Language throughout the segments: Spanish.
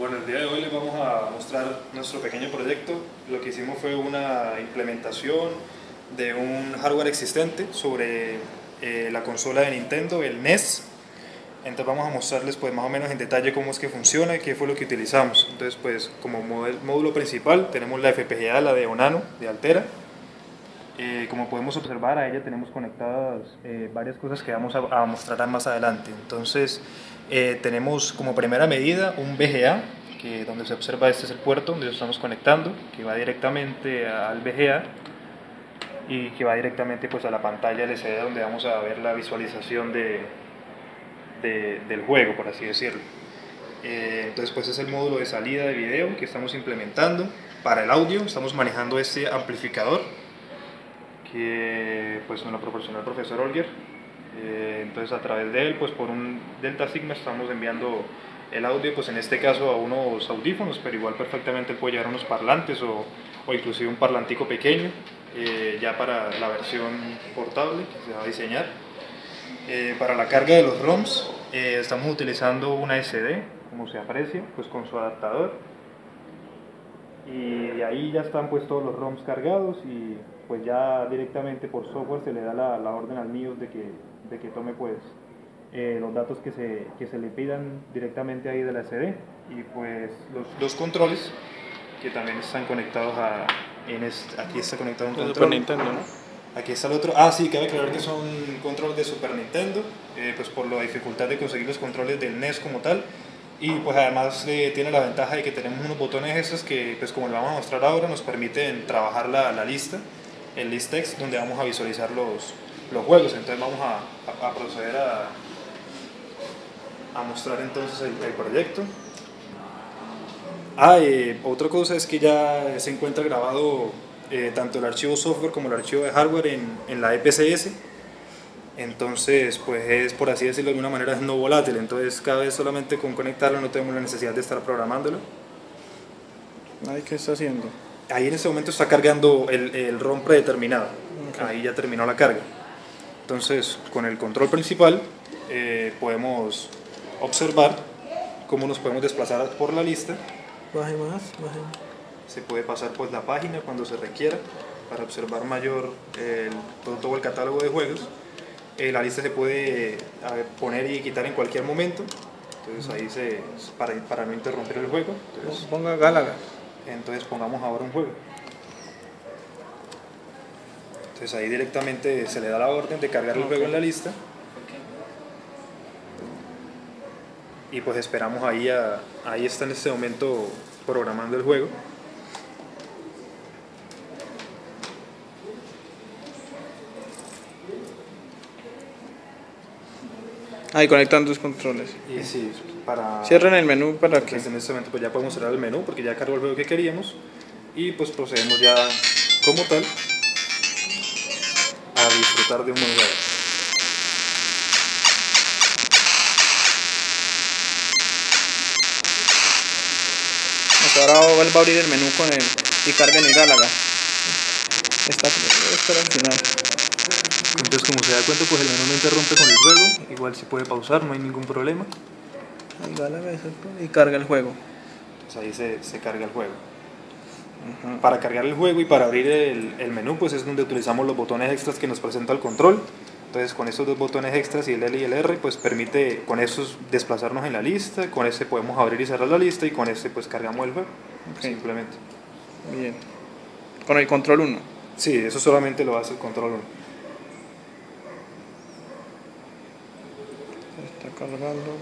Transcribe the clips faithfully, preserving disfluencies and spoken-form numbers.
Bueno, el día de hoy les vamos a mostrar nuestro pequeño proyecto. Lo que hicimos fue una implementación de un hardware existente sobre eh, la consola de Nintendo, el N E S. Entonces vamos a mostrarles pues más o menos en detalle cómo es que funciona y qué fue lo que utilizamos. Entonces pues como módulo principal tenemos la F P G A, la de Onano, de Altera. Eh, como podemos observar, a ella tenemos conectadas eh, varias cosas que vamos a, a mostrar más adelante. Entonces eh, tenemos como primera medida un V G A, que donde se observa este es el puerto donde lo estamos conectando, que va directamente al V G A y que va directamente pues a la pantalla L C D donde vamos a ver la visualización de, de, del juego, por así decirlo. Eh, entonces pues es el módulo de salida de video que estamos implementando. Para el audio estamos manejando este amplificador que pues nos lo proporcionó el profesor Olger. Eh, entonces a través de él, pues por un Delta Sigma estamos enviando el audio, pues en este caso a unos audífonos, pero igual perfectamente puede llegar a unos parlantes o, o inclusive un parlantico pequeño, eh, ya para la versión portable que se va a diseñar. Eh, para la carga de los ROMs eh, estamos utilizando una S D, como se aprecia, pues con su adaptador. Y de ahí ya están pues todos los ROMs cargados y pues ya directamente por software se le da la, la orden al M I O S de que, de que tome pues eh, los datos que se, que se le pidan directamente ahí de la S D y pues los dos controles que también están conectados a en este, aquí está conectado un control Super Nintendo, ¿no? Aquí está el otro. Ah, sí, cabe aclarar que son controles de Super Nintendo, eh, pues por la dificultad de conseguir los controles del N E S como tal. Y pues además eh, tiene la ventaja de que tenemos unos botones extras que, pues como le vamos a mostrar ahora, nos permiten trabajar la, la lista, el list text, donde vamos a visualizar los, los juegos. Entonces vamos a, a, a proceder a, a mostrar entonces el, el proyecto. Ah, eh, otra cosa es que ya se encuentra grabado eh, tanto el archivo software como el archivo de hardware en, en la E P C S. Entonces, pues es, por así decirlo de alguna manera, es no volátil. Entonces, cada vez solamente con conectarlo no tenemos la necesidad de estar programándolo. Ahí, ¿qué está haciendo? Ahí en este momento está cargando el, el ROM predeterminado. Okay. Ahí ya terminó la carga. Entonces, con el control principal eh, podemos observar cómo nos podemos desplazar por la lista. Baje más, baje. Se puede pasar pues la página cuando se requiera para observar mayor eh, todo, todo el catálogo de juegos. Eh, la lista se puede ver, poner y quitar en cualquier momento, entonces ahí se para, para no interrumpir el juego. Entonces, ponga Galaga. Entonces pongamos ahora un juego. Entonces ahí directamente se le da la orden de cargar el okay. juego en la lista. Y pues esperamos ahí, a, ahí está en este momento programando el juego. Ahí conectando los controles. Y sí, para... Cierren el menú para que... En este momento pues ya podemos cerrar el menú porque ya cargó el juego que queríamos. Y pues procedemos ya como tal a disfrutar de un buen juego. Ahora va a abrir el menú con el y carguen el Galaga. Está, está al final. Entonces, como se da cuenta, pues el menú no interrumpe con el juego. Igual se puede pausar, no hay ningún problema. El Galaga y carga el juego. Entonces ahí se, se carga el juego. Uh-huh. Para cargar el juego y para abrir el, el menú, pues es donde utilizamos los botones extras que nos presenta el control. Entonces con estos dos botones extras y el L y el R pues permite con esos desplazarnos en la lista, con este podemos abrir y cerrar la lista y con este pues cargamos el juego, okay. Simplemente. Bien. Con el control uno. Sí, eso solamente lo hace el control uno. Está cargando.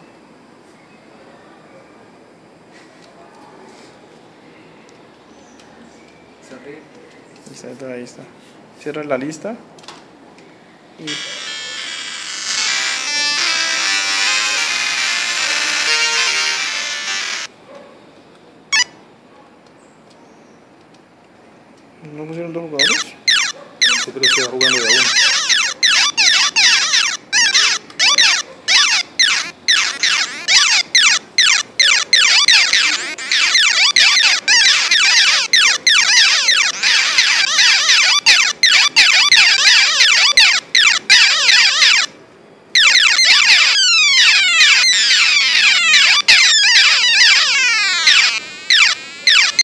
Ahí está. Cierra la lista. Y ¿no pusieron dos jugadores? Sí, pero estoy jugando de a uno.